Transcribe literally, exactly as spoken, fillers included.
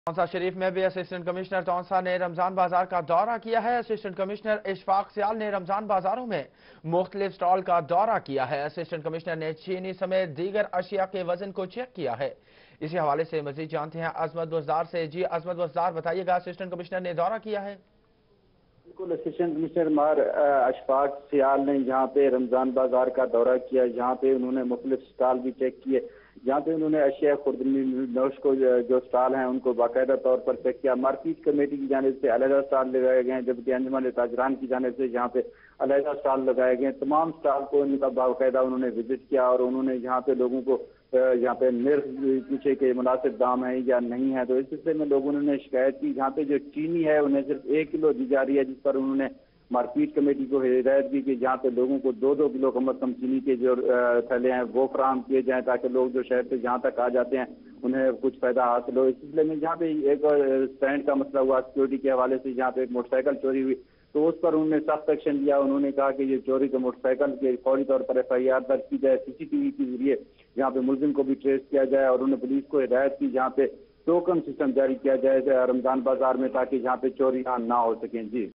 टोंसा शरीफ में भी assistant commissioner टोंसा ने रमजान बाजार का दौरा किया है। असिस्टेंट कमिश्नर इशफाक सियाल ने रमजान बाजारों में मुख्तलिफ स्टॉल का दौरा किया है। असिस्टेंट कमिश्नर ने चीनी समेत दीगर अशिया के वजन को चेक किया है। इसी हवाले से मजीद जानते हैं अजमत बज़दार से। जी अजमत बज़दार, बताइएगा, असिस्टेंट कमिश्नर ने दौरा किया है। बिल्कुल, असिस्टेंट कमिश्नर मार अशफाक सियाल ने यहाँ पे रमजान बाजार का दौरा किया। यहाँ पे उन्होंने मुख्तलिफ स्टॉल भी चेक किए। यहाँ पे उन्होंने अशिया खुर्दनी नोश को जो स्टॉल हैं उनको बाकायदा तौर पर चेक किया। मार्केट कमेटी की जानिब से अलग स्टॉल लगाए गए हैं, जबकि अंजुमन ताजरान की जानिब से यहाँ पे अलग स्टॉल लगाए गए हैं। तमाम स्टॉल को उनका बाकायदा उन्होंने विजिट किया और उन्होंने यहाँ पे लोगों को यहाँ पे निर्ख पूछे कि मुनासिब दाम है या नहीं है। तो इस सिलसिले में लोगों ने शिकायत की। यहाँ पे जो चीनी है उन्हें सिर्फ एक किलो दी जा रही है, जिस पर उन्होंने मार्केट कमेटी को हिदायत दी कि जहाँ पे लोगों को दो दो किलो कम अज कम चीनी के जो थैले हैं वो फराहम किए जाएं, ताकि लोग जो शहर से जहाँ तक आ जाते हैं उन्हें कुछ फायदा हासिल हो। इस सिलसिले में जहाँ पे एक स्टैंड का मसला हुआ सिक्योरिटी के हवाले से, जहाँ पे एक मोटरसाइकिल चोरी हुई, तो उस पर उन्होंने सख्त एक्शन लिया। उन्होंने कहा कि ये चोरी के मोटरसाइकिल के फौरी तौर पर एफ आई आर दर्ज की जाए, सीसीटीवी के जरिए यहाँ पे मुलजिम को भी ट्रेस किया जाए, और उन्होंने पुलिस को हिदायत की जहाँ पे टोकन सिस्टम जारी किया जाए रमजान बाजार में, ताकि जहाँ पे चोरियां ना हो सकें। जी।